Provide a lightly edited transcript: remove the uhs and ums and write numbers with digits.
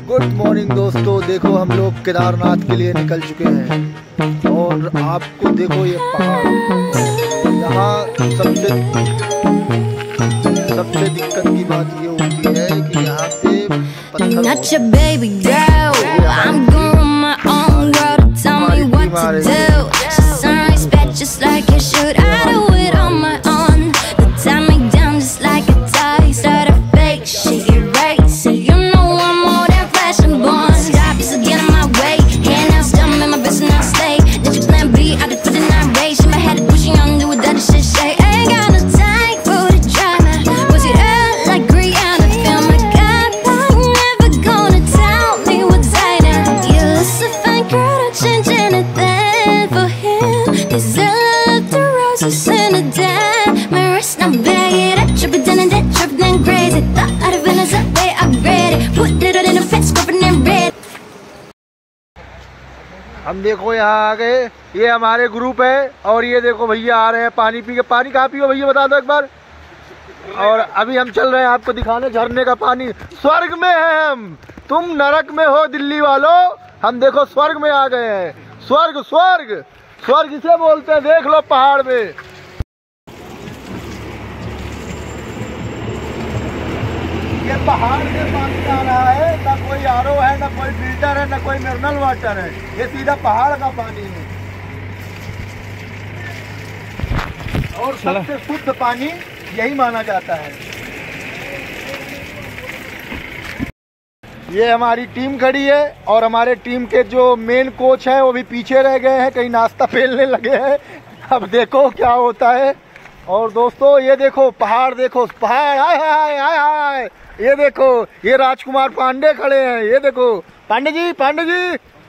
Good morning दोस्तों, देखो हम लोग केदारनाथ के लिए निकल चुके हैं और आपको देखो ये पहाड़। यहाँ सबसे दिक्कत की बात ये होती है कि यहाँ पे हम देखो यहाँ आ गए। ये हमारे ग्रुप है और ये देखो भैया आ रहे हैं पानी पी के। पानी कहाँ पियो भैया बता दो एक बार। और अभी हम चल रहे हैं आपको दिखाने झरने का पानी। स्वर्ग में है हम, तुम नरक में हो दिल्ली वालों। हम देखो स्वर्ग में आ गए हैं। स्वर्ग स्वर्ग स्वर्ग इसे बोलते हैं। देख लो पहाड़ में ये पहाड़ से पानी आ रहा है। ना कोई आरओ है, ना कोई फिल्टर है, ना कोई मिनरल वाटर है। ये सीधा पहाड़ का पानी है और सबसे शुद्ध पानी यही माना जाता है। ये हमारी टीम खड़ी है और हमारे टीम के जो मेन कोच हैं वो भी पीछे रह गए हैं, कहीं नाश्ता फेलने लगे हैं। अब देखो क्या होता है। और दोस्तों ये देखो पहाड़, देखो पहाड़। हाय हाय हाय हाय, ये देखो ये राजकुमार पांडे खड़े हैं। ये देखो पांडे जी, पांडे जी।